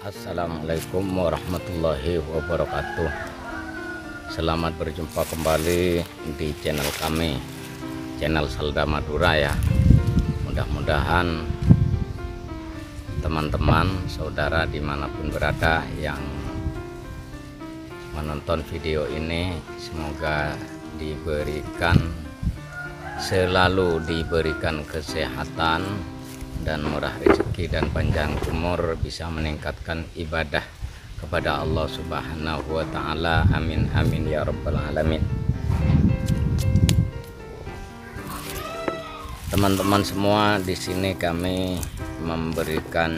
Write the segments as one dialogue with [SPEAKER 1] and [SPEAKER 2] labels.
[SPEAKER 1] Assalamualaikum warahmatullahi wabarakatuh. Selamat berjumpa kembali di channel kami, channel Salda Madura ya. Mudah-mudahan teman-teman saudara dimanapun berada yang menonton video ini, semoga selalu diberikan kesehatan dan murah rezeki dan panjang umur, bisa meningkatkan ibadah kepada Allah Subhanahu wa Ta'ala. Amin amin ya rabbal alamin. Teman-teman semua, di sini kami memberikan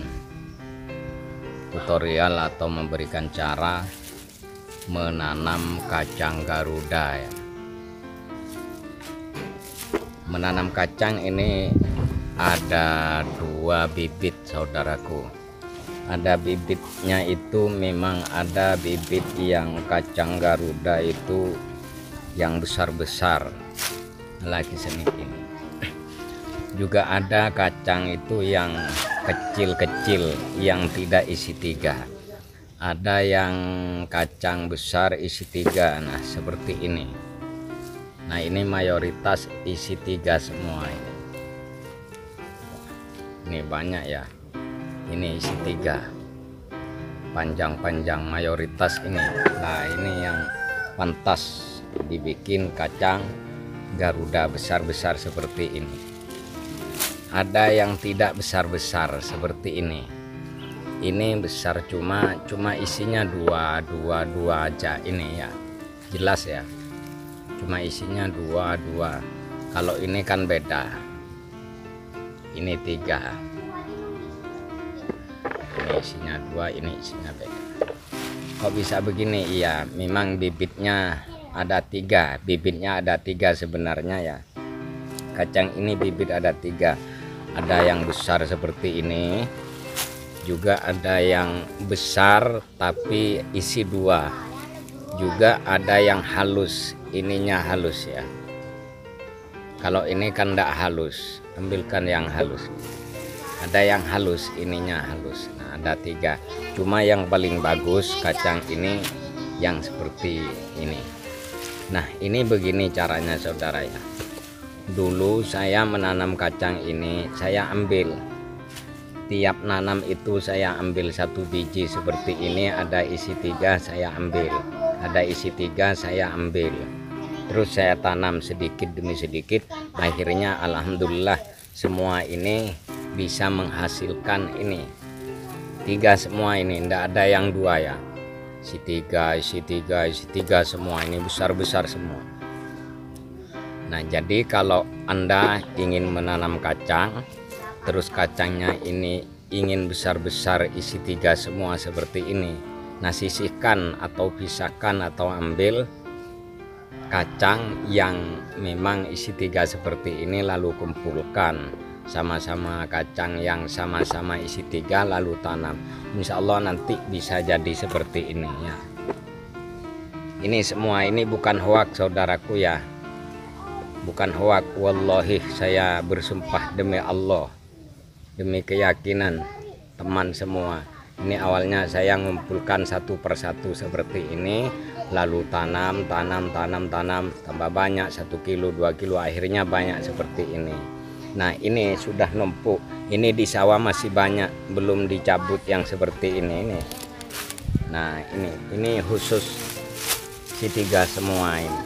[SPEAKER 1] tutorial atau memberikan cara menanam kacang Garuda ya. Menanam kacang ini ada 2 bibit saudaraku. Ada bibitnya itu memang ada bibit yang kacang Garuda itu yang besar-besar lagi sedikit. Juga ada kacang itu yang kecil-kecil yang tidak isi 3. Ada yang kacang besar isi 3. Nah seperti ini. Nah ini mayoritas isi 3 semua ini. Ini banyak ya, ini isi 3 panjang-panjang mayoritas ini. Nah ini yang pantas dibikin kacang Garuda besar-besar seperti ini. Ada yang tidak besar-besar seperti ini. Ini besar cuma isinya dua aja ini ya, jelas ya, cuma isinya 2. Kalau ini kan beda, ini 3, ini isinya 2, ini isinya beda. Kok bisa begini? Iya, memang bibitnya ada 3, bibitnya ada 3 sebenarnya ya. Kacang ini bibit ada 3, ada yang besar seperti ini, juga ada yang besar tapi isi 2, juga ada yang halus, ininya halus ya. Kalau ini kan tidak halus, ambilkan yang halus. Ada yang halus, ininya halus. Nah ada 3, cuma yang paling bagus kacang ini yang seperti ini. Nah ini begini caranya saudara ya. Dulu saya menanam kacang ini, saya ambil tiap nanam itu saya ambil 1 biji seperti ini, ada isi 3 saya ambil, ada isi 3 saya ambil. Terus saya tanam sedikit demi sedikit, akhirnya alhamdulillah semua ini bisa menghasilkan ini 3 semua ini, tidak ada yang 2 ya. Isi 3, isi 3, isi 3 semua ini besar-besar semua. Nah jadi kalau Anda ingin menanam kacang, terus kacangnya ini ingin besar-besar isi 3 semua seperti ini, nah sisihkan atau pisahkan atau ambil kacang yang memang isi 3 seperti ini, lalu kumpulkan sama-sama kacang yang sama-sama isi 3 lalu tanam. Insya Allah nanti bisa jadi seperti ini ya. Ini semua ini bukan hoak saudaraku ya, bukan hoak. Wallahi saya bersumpah demi Allah, demi keyakinan teman semua. Ini awalnya saya ngumpulkan 1 persatu seperti ini, lalu tanam, tambah banyak 1 kilo 2 kilo, akhirnya banyak seperti ini. Nah ini sudah numpuk, ini di sawah masih banyak belum dicabut yang seperti ini. Nah ini khusus si 3 semua ini.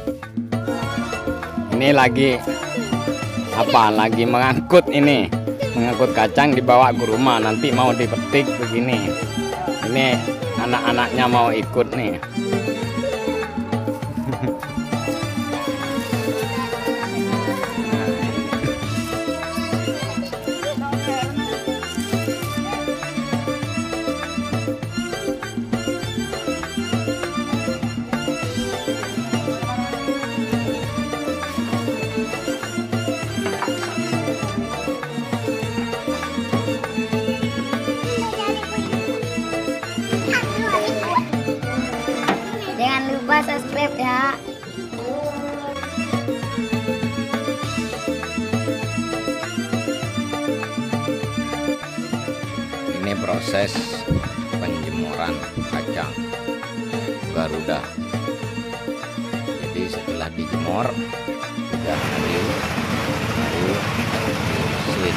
[SPEAKER 1] Ini lagi apa? Lagi mengangkut ini. mengangkut kacang dibawa ke rumah, nanti mau dipetik begini. Ini anak-anaknya mau ikut nih.
[SPEAKER 2] Jangan lupa subscribe ya.
[SPEAKER 1] Ini proses penjemuran kacang Garuda. Jadi setelah dijemur sudah adil, baru sweet.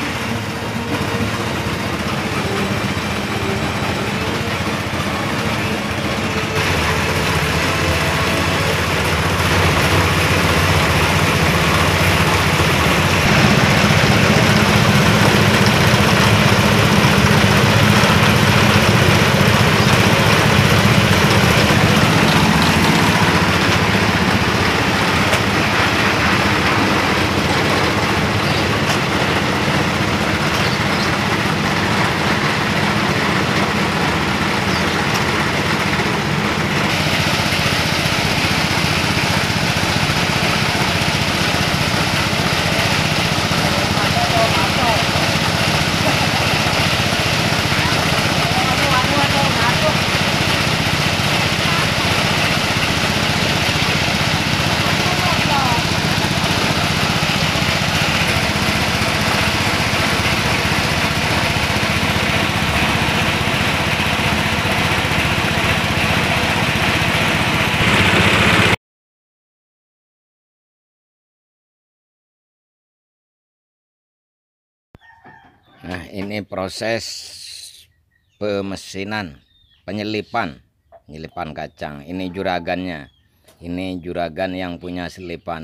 [SPEAKER 1] Nah, ini proses pemesinan, penyelipan kacang. Ini juragannya. Ini juragan yang punya selipan.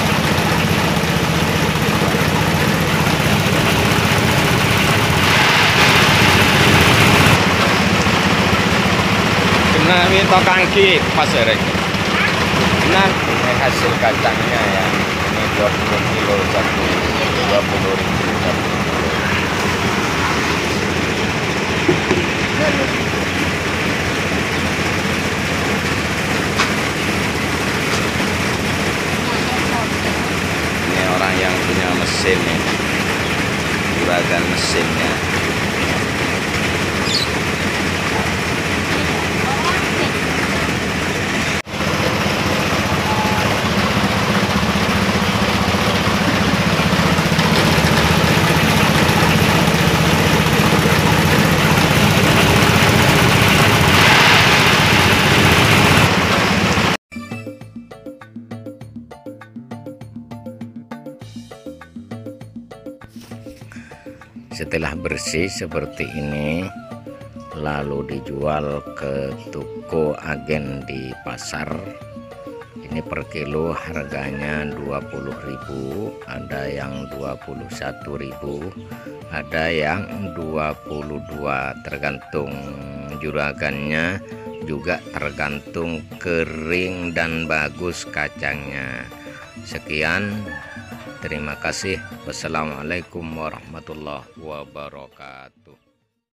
[SPEAKER 1] Nah, ini tokangki pasarek. Nah, ini hasil kacangnya ya. Ini 20 kilo satu, 20.000 satu. Ini orang yang punya mesin nih, juragan mesinnya. Setelah bersih seperti ini, lalu dijual ke toko agen di pasar. Ini per kilo harganya 20.000, ada yang 21.000, ada yang 22, tergantung juragannya, juga tergantung kering dan bagus kacangnya. Sekian, terima kasih. Wassalamualaikum warahmatullahi wabarakatuh.